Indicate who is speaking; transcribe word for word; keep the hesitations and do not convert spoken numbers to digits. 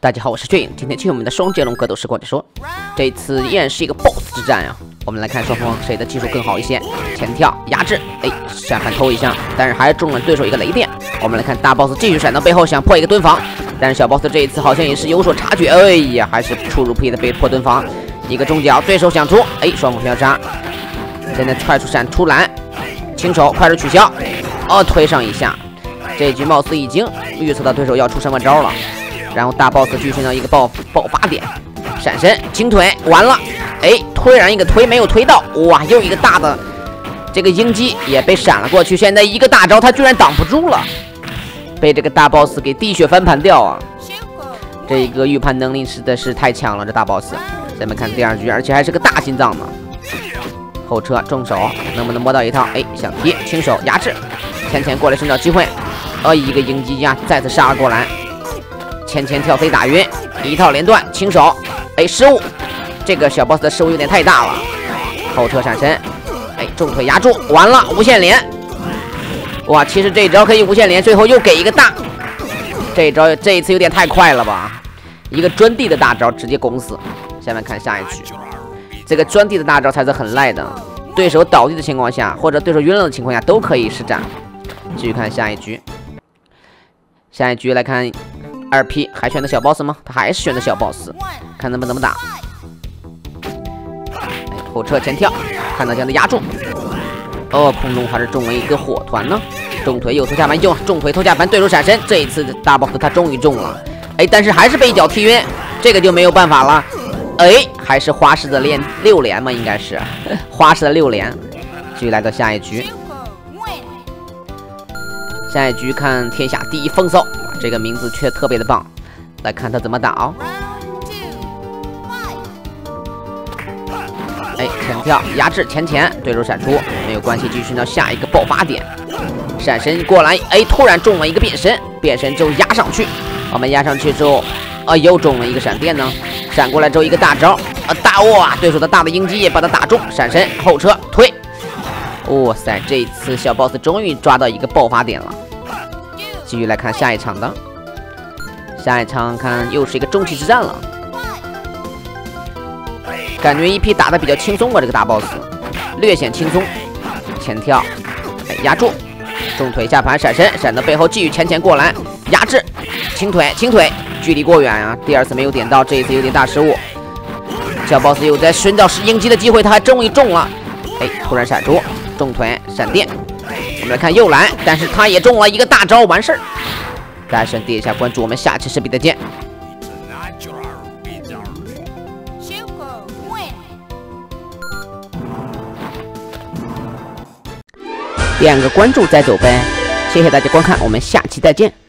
Speaker 1: 大家好，我是血影，今天进入我们的双截龙格斗士过解说。这次依然是一个 B O S S 之战呀、啊。我们来看双方谁的技术更好一些。前跳压制，哎，闪反偷一下，但是还是中了对手一个雷电。我们来看大 boss 继续闪到背后，想破一个蹲防，但是小 boss 这一次好像也是有所察觉，哎呀，还是出入皮的被破蹲防，一个中脚，对手想出，哎，双股秒杀，现在快速闪出蓝，轻手快速取消，哦，推上一下，这一局貌似已经预测到对手要出什么招了。然后大 boss 去寻找一个爆爆发点，闪身轻腿完了，哎，突然一个推没有推到，哇，又一个大的这个鹰击也被闪了过去，现在一个大招他居然挡不住了，被这个大 boss 给滴血翻盘掉啊！这一个预判能力实在是太强了，这大 boss。咱们看第二局，而且还是个大心脏呢。后撤重手能不能摸到一套？哎，想踢轻手压制，前前过来寻找机会，呃，一个鹰击呀再次杀了过来。前前跳飞打晕，一套连断，轻手，哎，失误，这个小 boss 的失误有点太大了。后撤闪身，哎，重腿压住，完了，无限连，哇，其实这一招可以无限连，最后又给一个大，这一招这一次有点太快了吧，一个钻地的大招直接攻死。下面看下一局，这个钻地的大招才是很赖的，对手倒地的情况下，或者对手晕了的情况下都可以施展。继续看下一局，下一局来看。二 P 还选择小 boss 吗？他还是选择小 boss， 看他们怎么打。哎，后撤前跳，看到这样的压住。哦，空中还是中了一个火团呢。重腿右头下盘用重腿头下盘，对手闪身。这一次大 boss 他终于中了，哎，但是还是被一脚踢晕，这个就没有办法了。哎，还是花式的连六连嘛，应该是花式的六连。继续来到下一局，下一局看天下第一风骚。这个名字却特别的棒，来看他怎么打哦。哎，前跳压制前前，对手闪出没有关系，继续寻找下一个爆发点。闪身过来，哎，突然中了一个变身，变身之后压上去，我们压上去之后，啊，又中了一个闪电呢。闪过来之后一个大招，啊，大哇，对手的大的鹰击也把他打中，闪身后撤推。哇塞，这一次小 boss 终于抓到一个爆发点了。继续来看下一场的，下一场看又是一个终极之战了。感觉一批打得比较轻松吧，这个大 boss 略显轻松。前跳，哎，压住，重腿下盘闪身，闪到背后继续前前过来，压制，轻腿轻腿，距离过远啊，第二次没有点到，这一次有点大失误。小 boss 又在寻找鹰击的机会，他还终于中了，哎，突然闪出，重腿闪电。我们来看又来，但是他也中了一个大招，完事儿。大家先点一下关注，我们下期视频再见。点个关注再走呗，谢谢大家观看，我们下期再见。